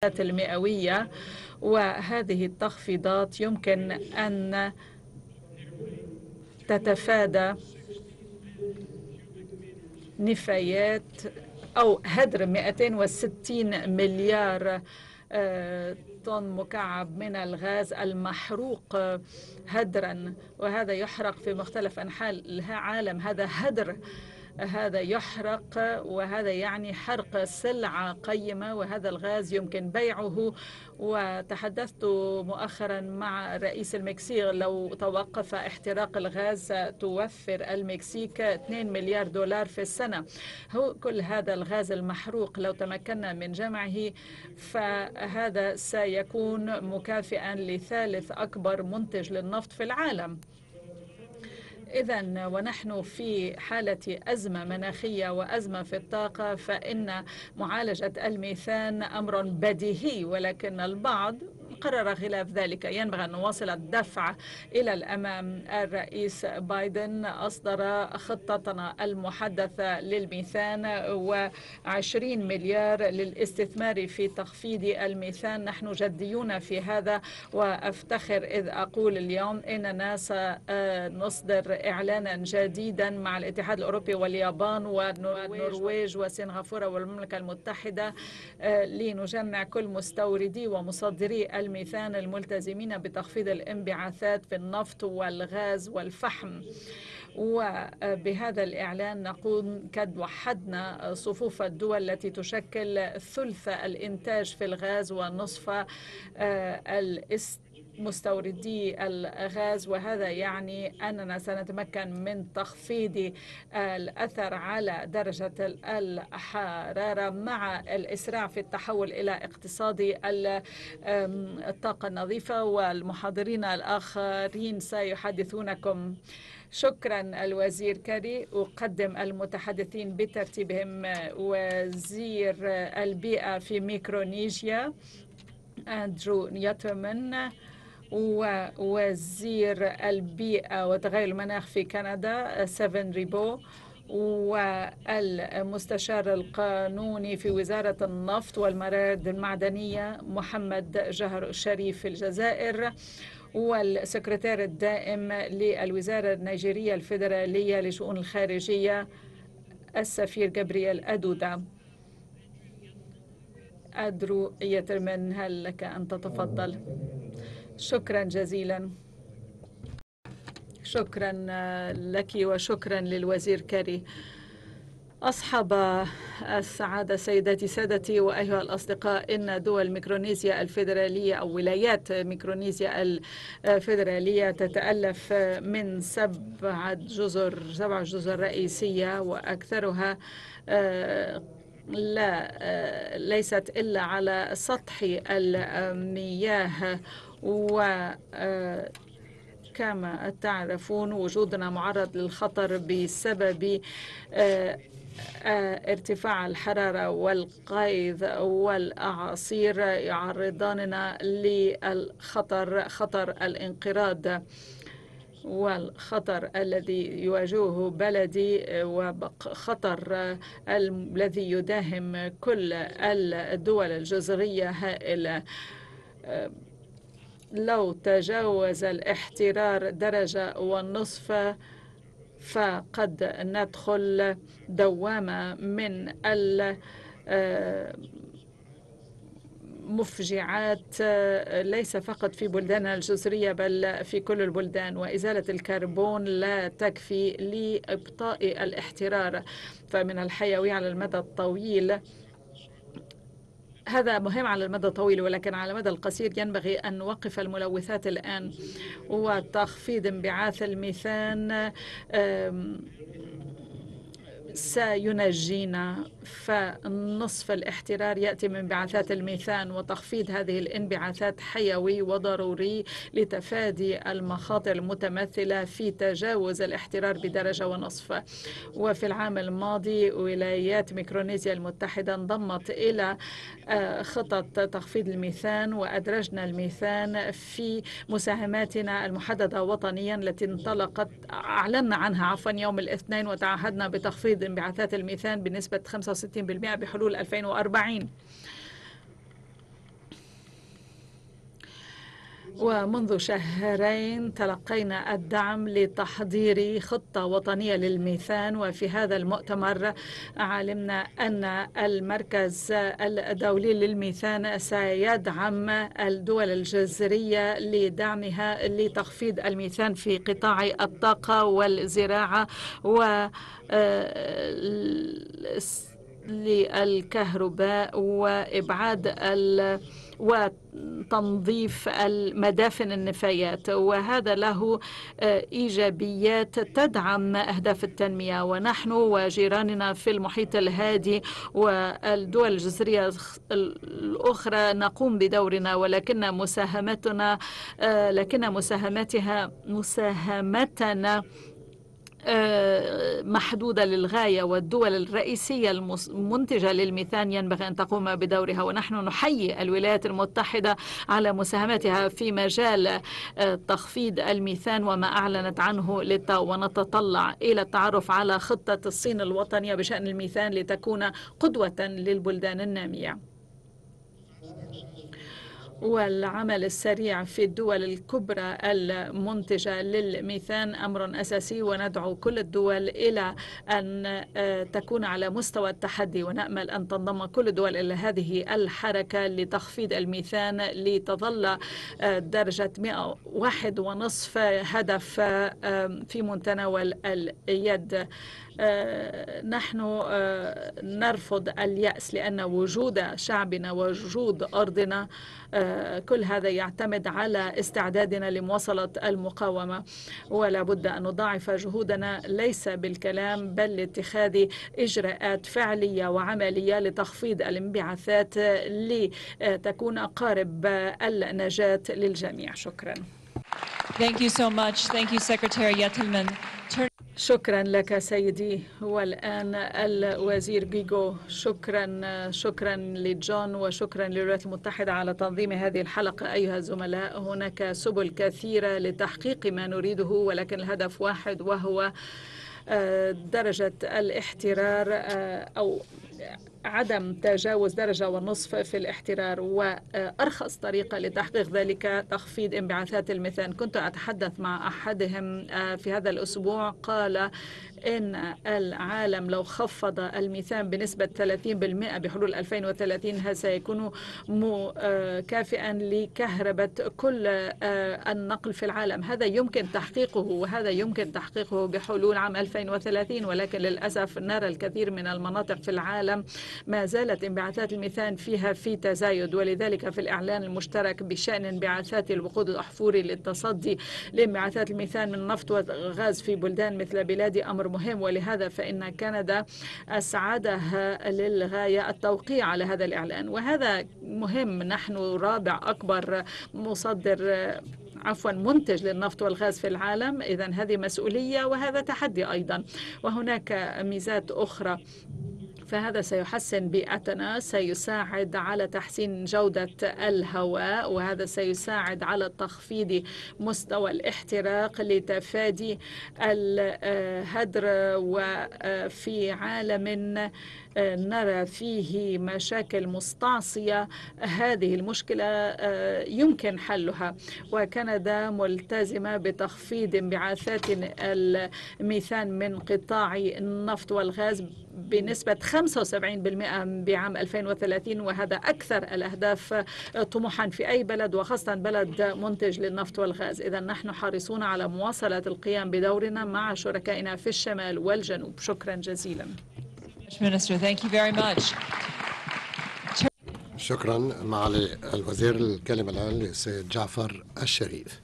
المئوية، وهذه التخفيضات يمكن أن تتفادى نفايات أو هدر 260 مليار طن مكعب من الغاز المحروق هدرا، وهذا يحرق في مختلف أنحاء العالم. هذا هدر، هذا يحرق، وهذا يعني حرق سلعة قيمة، وهذا الغاز يمكن بيعه. وتحدثت مؤخرا مع رئيس المكسيك، لو توقف احتراق الغاز توفر المكسيك 2 مليار دولار في السنة. هو كل هذا الغاز المحروق لو تمكنا من جمعه فهذا سيكون مكافئا لثالث أكبر منتج للنفط في العالم. إذن ونحن في حالة أزمة مناخية وأزمة في الطاقة، فإن معالجة الميثان أمر بديهي، ولكن البعض قرر خلاف ذلك. ينبغي أن نواصل الدفع إلى الأمام. الرئيس بايدن أصدر خطتنا المحدثة للميثان و20 مليار للاستثمار في تخفيض الميثان. نحن جديون في هذا، وأفتخر إذ أقول اليوم إننا سنصدر إعلانا جديدا مع الاتحاد الأوروبي واليابان والنرويج وسنغافورة والمملكة المتحدة لنجمع كل مستوردي ومصدري الميثان الملتزمين بتخفيض الانبعاثات في النفط والغاز والفحم. وبهذا الإعلان نقول قد وحدنا صفوف الدول التي تشكل ثلث الإنتاج في الغاز ونصف مستوردي الغاز، وهذا يعني أننا سنتمكن من تخفيض الأثر على درجة الحرارة مع الإسراع في التحول إلى اقتصاد الطاقة النظيفة. والمحاضرين الآخرين سيحدثونكم. شكرا الوزير كاري. أقدم المتحدثين بترتيبهم: وزير البيئة في ميكرونيسيا أندرو نياترمان، ووزير البيئة وتغير المناخ في كندا سيفن ريبو، والمستشار القانوني في وزارة النفط والموارد المعدنية محمد جهر شريف في الجزائر، والسكرتير الدائم للوزارة النيجيرية الفيدرالية لشؤون الخارجية السفير جابرييل أدودا. أدرو يترمن، هل لك أن تتفضل؟ شكرا جزيلا. شكرا لك وشكرا للوزير كاري. أصحاب السعادة سيداتي سادتي وأيها الأصدقاء، إن دول ميكرونيسيا الفيدرالية أو ولايات ميكرونيسيا الفيدرالية تتألف من 7 جزر رئيسية، وأكثرها ليست إلا على سطح المياه. وكما تعرفون وجودنا معرض للخطر بسبب ارتفاع الحرارة والقيظ والأعاصير يعرضاننا للخطر، خطر الانقراض والخطر الذي يواجهه بلدي، وخطر الذي يداهم كل الدول الجزرية هائلة. لو تجاوز الاحترار 1.5 درجة فقد ندخل دوامة من مفجعات ليس فقط في بلداننا الجزرية بل في كل البلدان، وإزالة الكربون لا تكفي لإبطاء الاحترار. فمن الحيوي على المدى الطويل، هذا مهم على المدى الطويل، ولكن على المدى القصير ينبغي أن نوقف الملوثات الآن، وتخفيض انبعاث الميثان سينجينا. فنصف الاحترار يأتي من انبعاثات الميثان، وتخفيض هذه الانبعاثات حيوي وضروري لتفادي المخاطر المتمثلة في تجاوز الاحترار ب1.5 درجة. وفي العام الماضي ولايات ميكرونيسيا المتحدة انضمت إلى خطط تخفيض الميثان، وأدرجنا الميثان في مساهماتنا المحددة وطنيا التي أعلنا عنها يوم الاثنين، وتعهدنا بتخفيض انبعاثات الميثان بنسبة 65% بحلول 2040. ومنذ شهرين تلقينا الدعم لتحضير خطة وطنية للميثان، وفي هذا المؤتمر علمنا أن المركز الدولي للميثان سيدعم الدول الجزرية لدعمها لتخفيض الميثان في قطاع الطاقة والزراعة للكهرباء وإبعاد وتنظيف المدافن النفايات، وهذا له إيجابيات تدعم أهداف التنمية. ونحن وجيراننا في المحيط الهادي والدول الجزرية الأخرى نقوم بدورنا، ولكن مساهمتنا محدودة للغاية، والدول الرئيسية المنتجة للميثان ينبغي أن تقوم بدورها. ونحن نحيي الولايات المتحدة على مساهمتها في مجال تخفيض الميثان وما أعلنت عنه للتو، ونتطلع إلى التعرف على خطة الصين الوطنية بشأن الميثان لتكون قدوة للبلدان النامية. والعمل السريع في الدول الكبرى المنتجة للميثان أمر أساسي، وندعو كل الدول إلى أن تكون على مستوى التحدي، ونأمل أن تنضم كل الدول إلى هذه الحركة لتخفيض الميثان لتظل درجة 101.5 هدف في متناول اليد. نحن نرفض اليأس، لأن وجود شعبنا ووجود أرضنا كل هذا يعتمد على استعدادنا لمواصلة المقاومة، ولا بد أن نضاعف جهودنا ليس بالكلام بل لاتخاذ إجراءات فعلية وعملية لتخفيض الانبعاثات لتكون قارب النجاة للجميع. شكرا. Thank you so much. Thank you, Secretary Yettelman. شكرا لك سيدي. والآن الوزير جيجو. شكرا لجون، وشكرا للولايات المتحدة على تنظيم هذه الحلقة. أيها الزملاء، هناك سبل كثيرة لتحقيق ما نريده، ولكن الهدف واحد، وهو درجة الاحترار أو عدم تجاوز 1.5 درجة في الاحترار، وأرخص طريقة لتحقيق ذلك تخفيض انبعاثات الميثان. كنت أتحدث مع أحدهم في هذا الأسبوع، قال إن العالم لو خفض الميثان بنسبة 30% بحلول 2030 هذا سيكون كافئا لكهرباء كل النقل في العالم. هذا يمكن تحقيقه، وهذا يمكن تحقيقه بحلول عام 2030، ولكن للأسف نرى الكثير من المناطق في العالم ما زالت انبعاثات الميثان فيها في تزايد. ولذلك في الإعلان المشترك بشأن انبعاثات الوقود الأحفوري للتصدي لانبعاثات الميثان من النفط والغاز في بلدان مثل بلادي أمر مهم، ولهذا فإن كندا أسعدها للغاية التوقيع على هذا الإعلان، وهذا مهم. نحن رابع أكبر منتج للنفط والغاز في العالم، إذن هذه مسؤولية وهذا تحدي أيضا. وهناك ميزات أخرى، فهذا سيحسن بيئتنا، سيساعد على تحسين جودة الهواء، وهذا سيساعد على تخفيض مستوى الاحتراق لتفادي الهدر. وفي عالم نرى فيه مشاكل مستعصية هذه المشكلة يمكن حلها، وكندا ملتزمة بتخفيض انبعاثات الميثان من قطاع النفط والغاز بنسبة 75% بعام 2030، وهذا أكثر الأهداف طموحا في أي بلد، وخاصة بلد منتج للنفط والغاز. إذا نحن حريصون على مواصلة القيام بدورنا مع شركائنا في الشمال والجنوب. شكرا جزيلا. Minister, thank you very much. شكرا معالي الوزير. الكلمة الآن للسيد جعفر الشريف.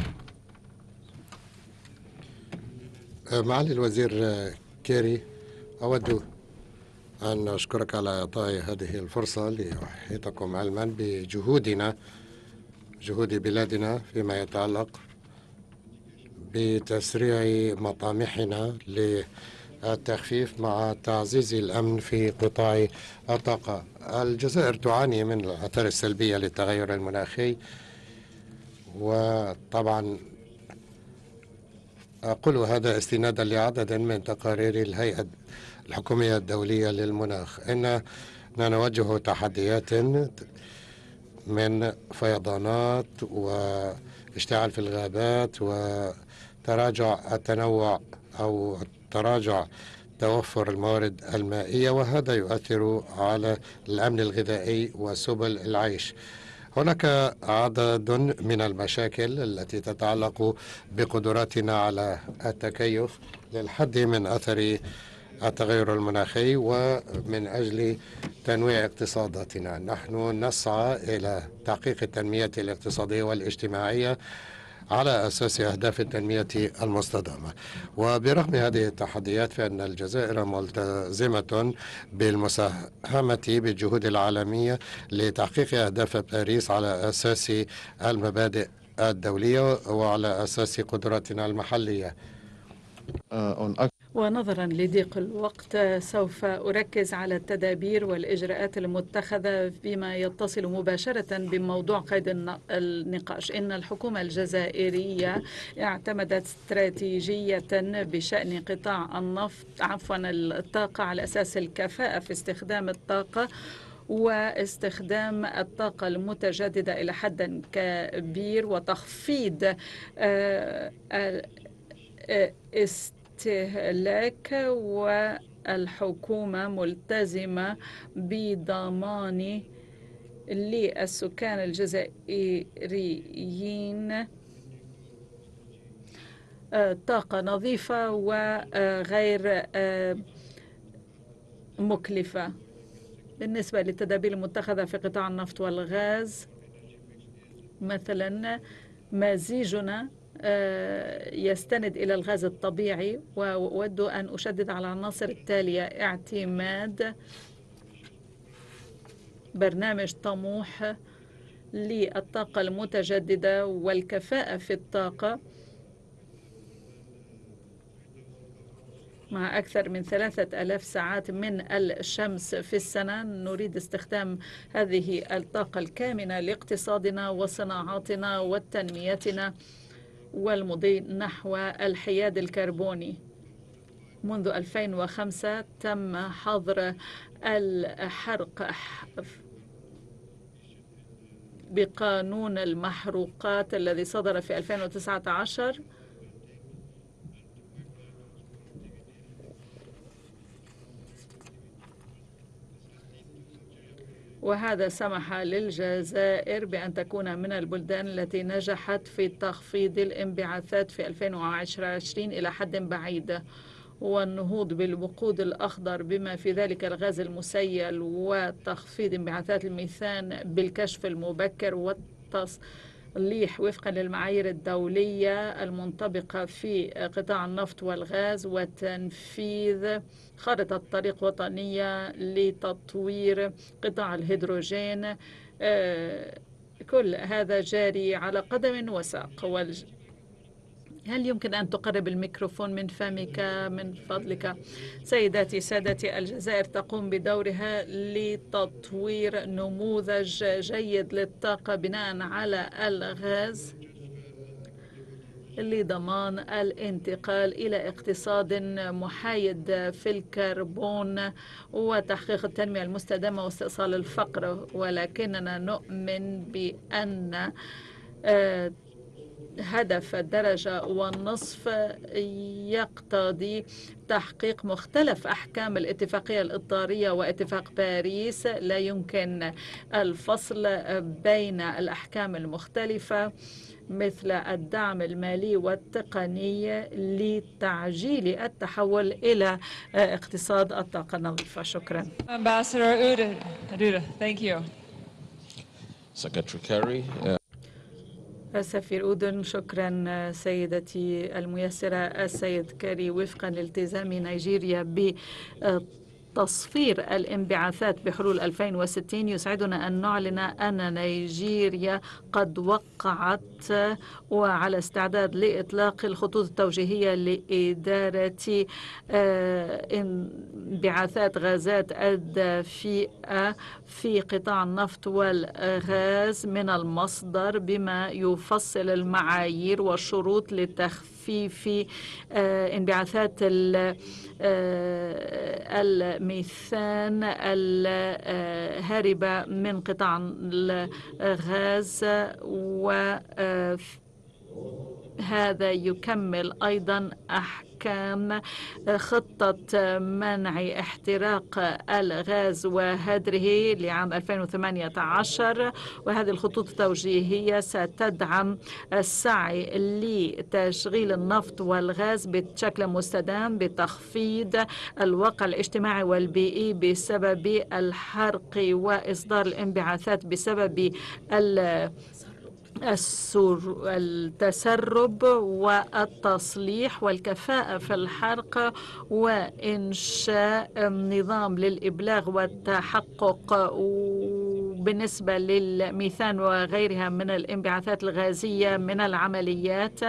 معالي الوزير كيري، أود أن أشكرك على إعطاء هذه الفرصة لأحيطكم علما بجهودنا، جهود بلادنا فيما يتعلق بتسريع مطامحنا للتخفيف مع تعزيز الأمن في قطاع الطاقة. الجزائر تعاني من الآثار السلبية للتغير المناخي، وطبعا أقول هذا استنادا لعدد من تقارير الهيئة الحكومية الدولية للمناخ. إننا نواجه تحديات من فيضانات واشتعال في الغابات وتراجع التنوع أو تراجع توفر الموارد المائية، وهذا يؤثر على الأمن الغذائي وسبل العيش. هناك عدد من المشاكل التي تتعلق بقدراتنا على التكيف للحد من أثر التغير المناخي ومن أجل تنويع اقتصاداتنا. نحن نسعى إلى تحقيق التنمية الاقتصادية والاجتماعية على أساس أهداف التنمية المستدامة. وبرغم هذه التحديات فإن الجزائر ملتزمة بالمساهمة بالجهود العالمية لتحقيق أهداف باريس على أساس المبادئ الدولية وعلى أساس قدراتنا المحلية. ونظرا لضيق الوقت سوف أركز على التدابير والإجراءات المتخذة بما يتصل مباشرة بموضوع قيد النقاش. إن الحكومة الجزائرية اعتمدت استراتيجية بشأن قطاع الطاقة على أساس الكفاءة في استخدام الطاقة واستخدام الطاقة المتجددة إلى حد كبير وتخفيض استهلاك، والحكومة ملتزمة بضمان للسكان الجزائريين طاقة نظيفة وغير مكلفة. بالنسبة للتدابير المتخذة في قطاع النفط والغاز، مثلا مزيجنا يستند إلى الغاز الطبيعي، وأود أن أشدد على العناصر التالية: اعتماد برنامج طموح للطاقة المتجددة والكفاءة في الطاقة مع أكثر من 3000 ساعات من الشمس في السنة. نريد استخدام هذه الطاقة الكامنة لاقتصادنا وصناعاتنا وتنميتنا والمضي نحو الحياد الكربوني. منذ 2005 تم حظر الحرق بقانون المحروقات الذي صدر في 2019، وهذا سمح للجزائر بأن تكون من البلدان التي نجحت في تخفيض الانبعاثات في 2020 إلى حد بعيد، والنهوض بالوقود الأخضر بما في ذلك الغاز المسيل وتخفيض انبعاثات الميثان بالكشف المبكر والتصليح وفقا للمعايير الدولية المنطبقة في قطاع النفط والغاز، وتنفيذ خارطة طريق وطنية لتطوير قطاع الهيدروجين. كل هذا جاري على قدم وساق. هل يمكن أن تقرب الميكروفون من فمك من فضلك؟ سيداتي سادتي، الجزائر تقوم بدورها لتطوير نموذج جيد للطاقة بناء على الغاز لضمان الانتقال إلى اقتصاد محايد في الكربون وتحقيق التنمية المستدامة واستئصال الفقر. ولكننا نؤمن بأن هدف 1.5 يقتضي تحقيق مختلف أحكام الاتفاقية الإطارية واتفاق باريس. لا يمكن الفصل بين الأحكام المختلفة مثل الدعم المالي والتقني لتعجيل التحول إلى اقتصاد الطاقة النظيفة. شكرا. Ambassador Arruda, thank you. Secretary Kerry. سفير أودن، شكرا سيدتي الميسرة السيد كاري. وفقا لالتزام نيجيريا بتصفير الانبعاثات بحلول 2060، يسعدنا أن نعلن أن نيجيريا قد وقعت وعلى استعداد لإطلاق الخطوط التوجيهية لإدارة انبعاثات غازات الدفيئة في قطاع النفط والغاز من المصدر، بما يفصل المعايير والشروط لتخفيف تخفيف انبعاثات الميثان الهاربة من قطاع الغاز، وهذا يكمل أيضا أحكام خطة منع احتراق الغاز وهدره لعام 2018، وهذه الخطوط التوجيهية ستدعم السعي لتشغيل النفط والغاز بشكل مستدام بتخفيض الواقع الاجتماعي والبيئي بسبب الحرق وإصدار الانبعاثات بسبب التسرب والتصليح والكفاءة في الحرق، وإنشاء نظام للإبلاغ والتحقق بالنسبة للميثان وغيرها من الانبعاثات الغازية من العمليات،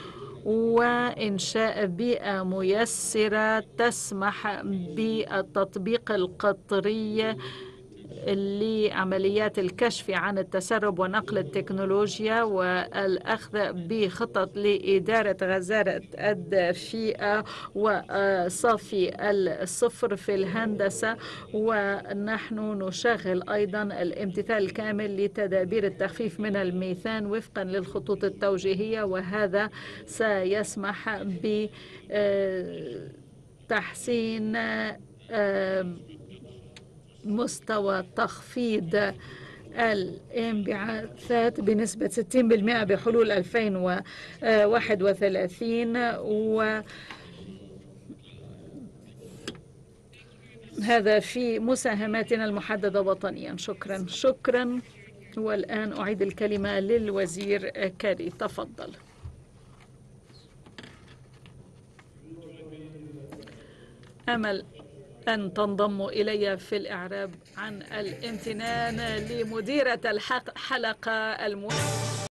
وإنشاء بيئة ميسرة تسمح بالتطبيق القطري لعمليات الكشف عن التسرب ونقل التكنولوجيا، والأخذ بخطط لإدارة غزارة الدفيئة وصافي الصفر في الهندسة. ونحن نشغل أيضا الامتثال الكامل لتدابير التخفيف من الميثان وفقا للخطوط التوجيهية، وهذا سيسمح بتحسين مستوى تخفيض الانبعاثات بنسبة 60% بحلول 2031، وهذا في مساهماتنا المحددة وطنيا. شكرا. والآن أعيد الكلمة للوزير كاري، تفضل. أمل أن تنضموا إلي في الإعراب عن الامتنان لمديرة الحلقة